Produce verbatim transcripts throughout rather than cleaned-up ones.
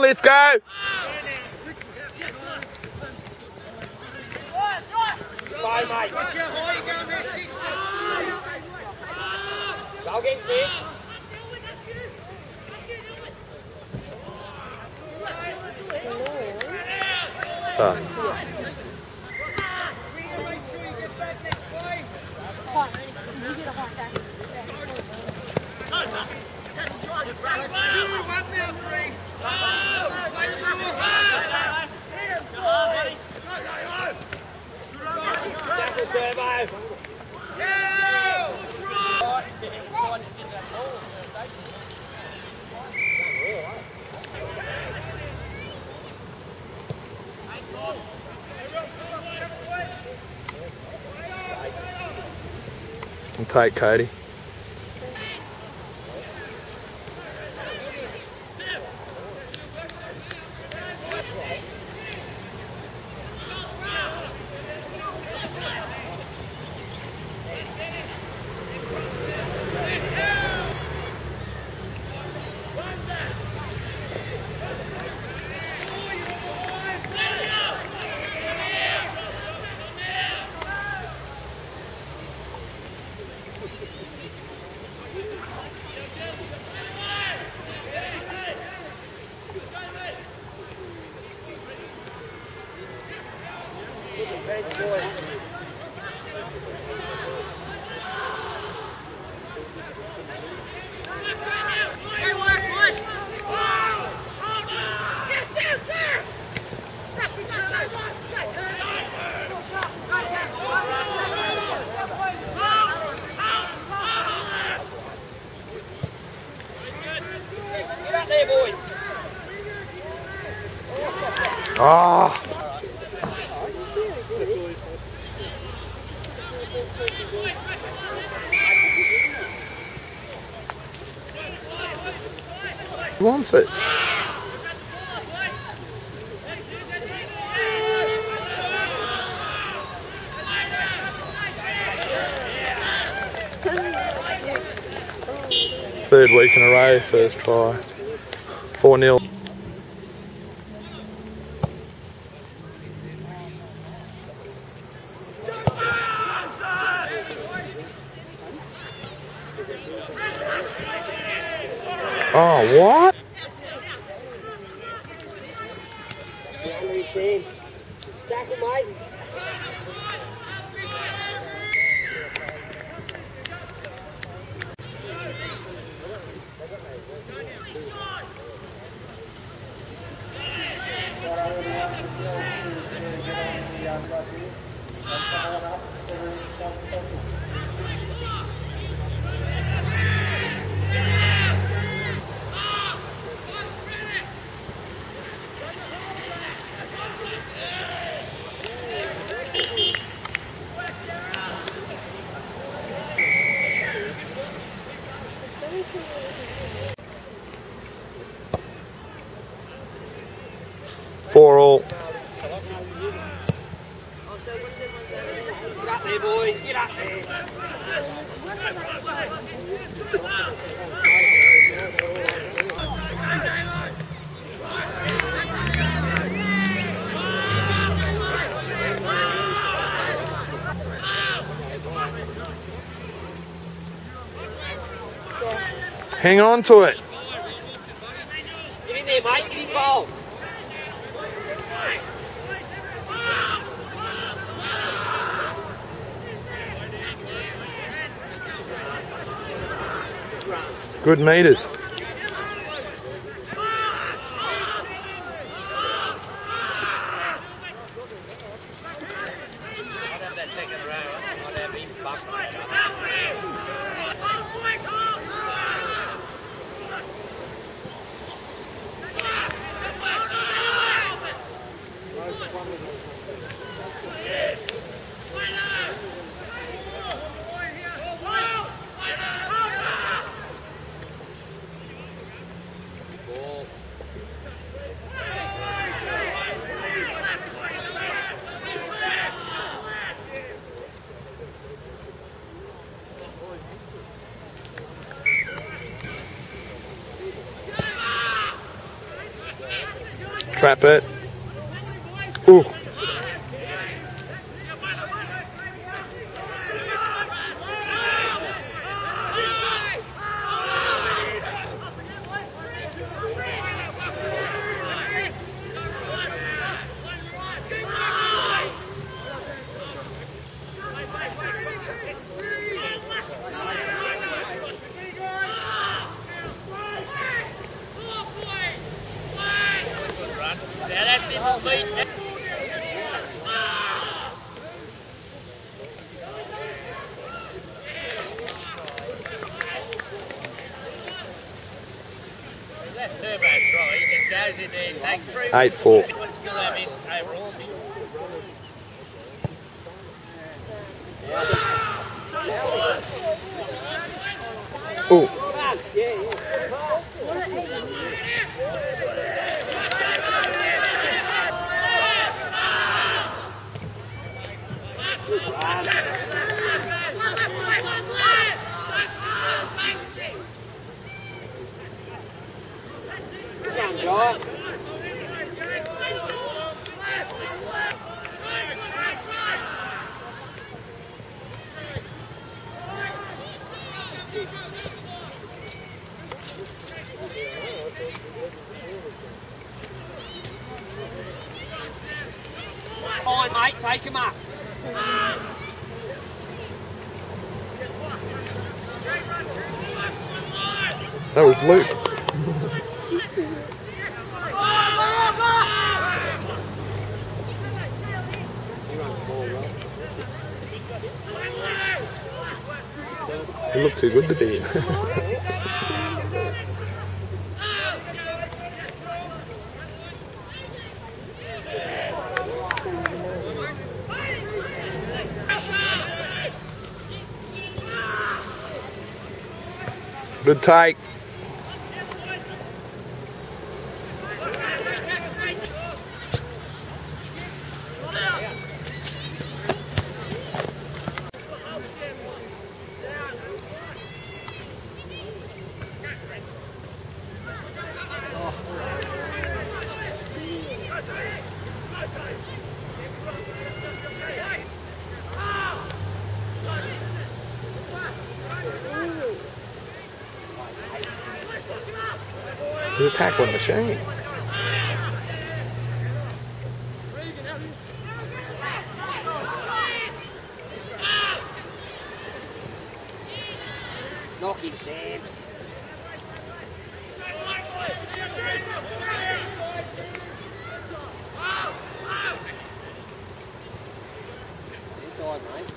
Lithgow. Bye, mate. Watch out, high you going there, six. Go again, kid. Oh. Make sure you get back next play. And take Cody. Ah! Who wants it? Third week in a row, first try. four nil. Oh, what? Four all. Get up there, boys. Get up there. Hang on to it. Get in there, mate. Get involved. Good meters. Trap it. Ooh. Eight four. Oh. Fine, mate, take him up. That was Luke. He looked too good to be in. Good take. He's a tackling machine. Knock him, Sam. Inside, mate.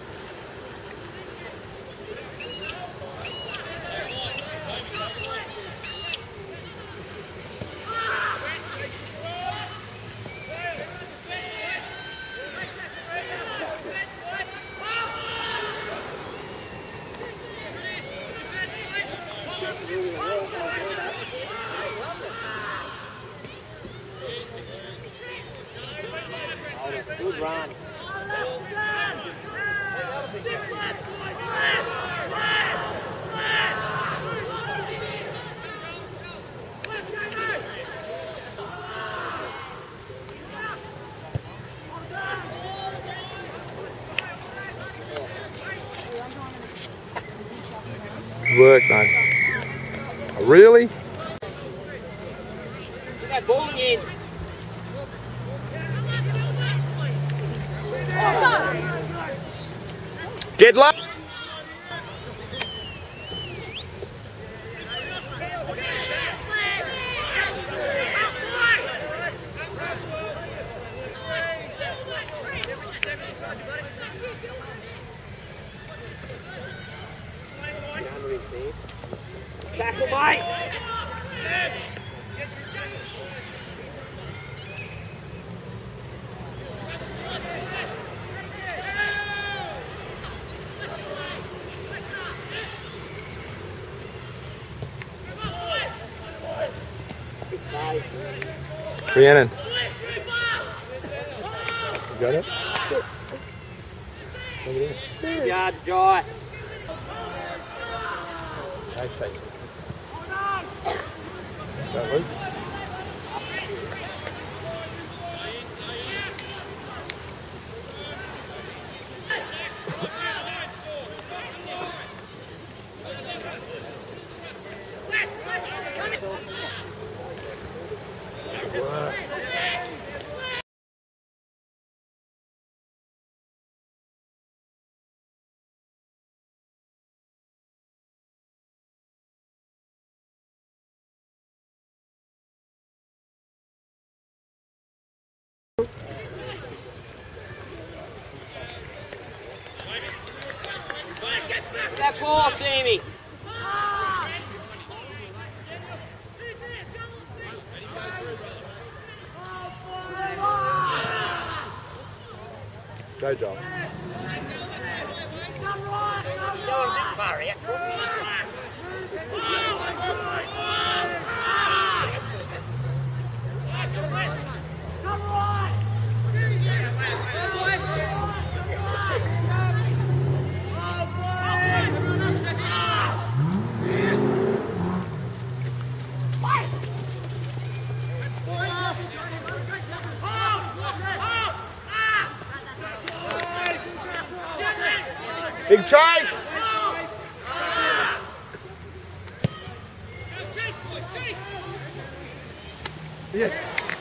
Good run. Work, mate. Oh, really? Get that ball in. Get low. Tackle, mate. Rhiannon. You got it? Good yard, Jai. Nice take. Is that Luke? That ball, Sammy. Go, Joel. Big try! Yes.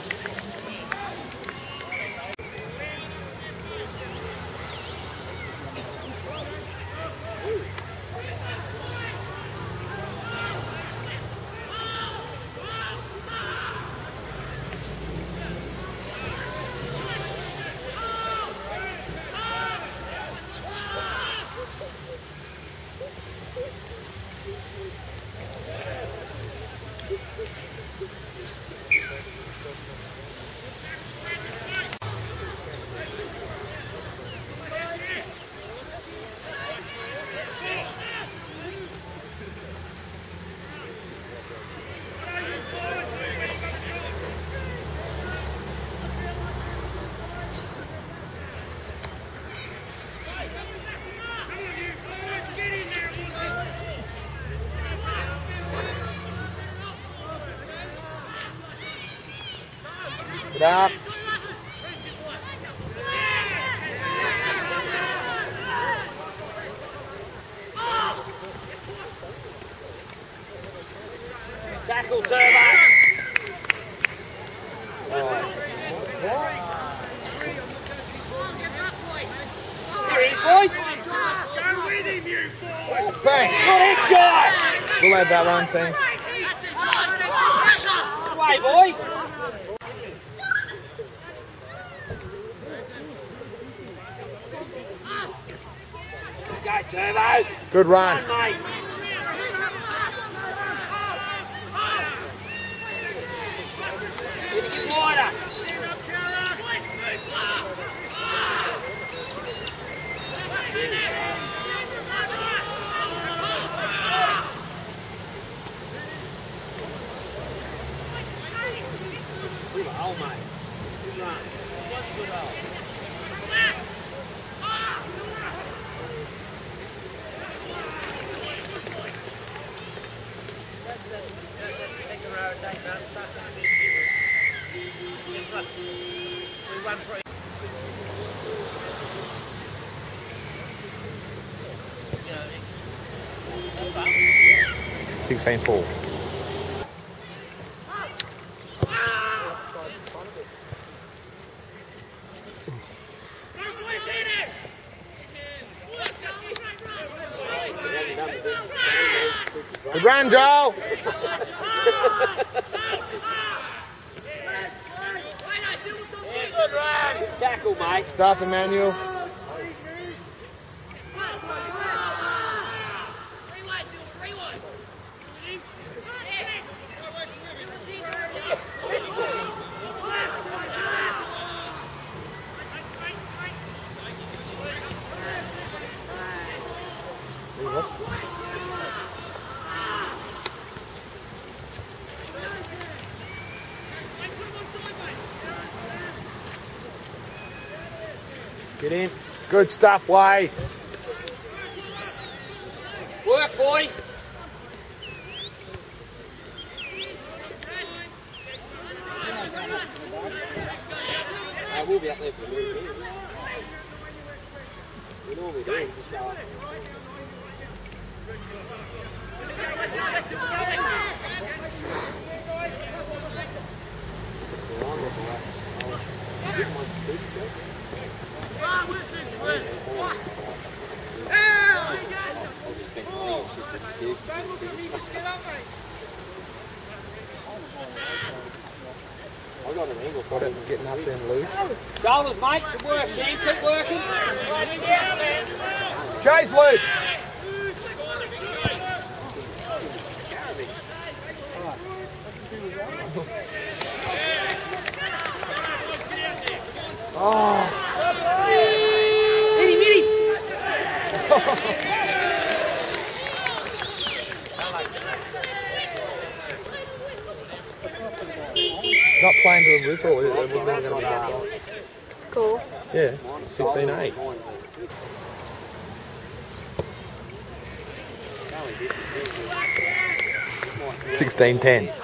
Stop. Tackle, Turbo. Oh. There he is, boys. Go with him, you boys. Bang. Good hit, guy. We'll add that one, thanks. Good way, boys. Go, Turbo. Good run. Come on, mate. Need to get wider. Good hole, mate. Good run. Good hole. sixteen four. Good run, Joel. Good run. Tackle, mate. Stuff, Emmanuel. Get in. Good stuff, Way. Work, boys. I will be up there for a little bit. We normally do. Just go up. I got an angle for it getting up there and loose. Shoulders, mate. Good work, Shane. Keep working. Chase, Luke. Oh. Hit him, hit him. Not playing to a whistle, it wasn't even going to be that long. Score. Yeah, sixteen eight. sixteen ten.